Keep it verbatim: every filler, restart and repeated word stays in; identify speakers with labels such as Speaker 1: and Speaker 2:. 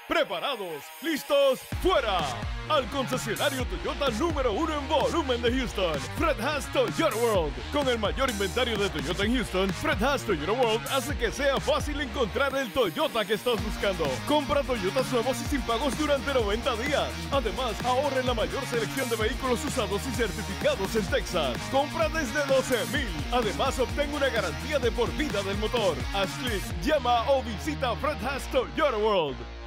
Speaker 1: preparados, listos, fuera. Al concesionario Toyota número uno en volumen de Houston, Fred Haas Toyota World. Con el mayor inventario de Toyota en Houston, Fred Haas Toyota World hace que sea fácil encontrar el Toyota que estás buscando. Compra Toyotas nuevos y sin pagos durante noventa días. Además, ahorra en la mayor selección de vehículos usados y certificados en Texas. Compra desde doce mil. Además, obtén una garantía de por vida del motor. Haz clic, llama o visita Fred Haas Toyota World.